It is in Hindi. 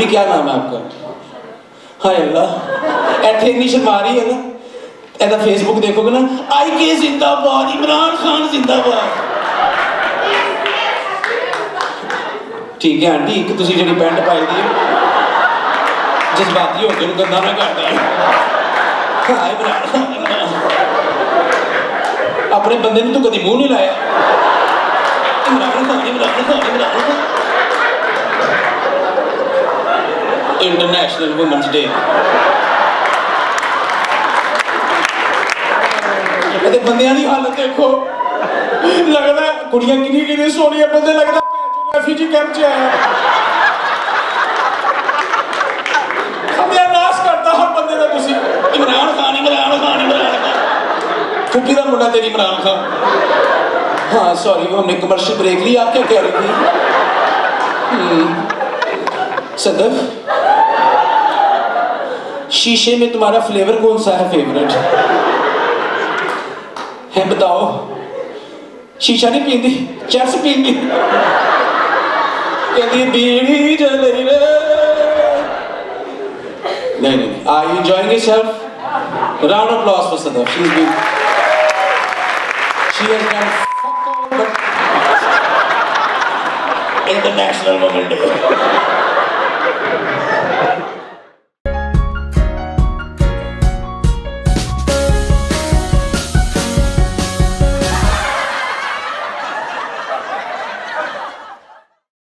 क्या नाम है आपका? हाय अल्लाह, ऐसे इतनी शर्मा रही है ना, ऐसा फेसबुक देखोगे ना, IK जिंदाबाद, इमरान खान जिंदाबाद। ठीक है आंटी, एक तुसी जी पैंट पाई दी जज्बाती हो गए गंदा ना कर दें। हाँ इमरान खान, अपने बंदे ने तू कभी मुंह नहीं लाया। Imran Khan, Imran Khan, Imran Khan. International women's day. बंदियां की हालत देखो, लगता है कुड़ियां किन्नी किन्नी सोहनियां, बंदे लगता रेफ्यूजी कैंप च आया। नाश करता हर बंदे का तुसी। इमरान खान, इमरान खान, इमरान खान। फुफी का मुंडा तेरी इमरान खान। हाँ सॉरी, वो हमने कमर्शियल ब्रेक ली। आप क्या कह रही थी? सदफ, शीशे में तुम्हारा फ्लेवर कौन सा है फेवरेट है बताओ? शीशा नहीं पींदी, चरस पींदी। कहती बीड़ी जल रही है। नहीं, are you enjoying yourself? Round of applause for Sadaf. She has done fuck all but International Women's Day.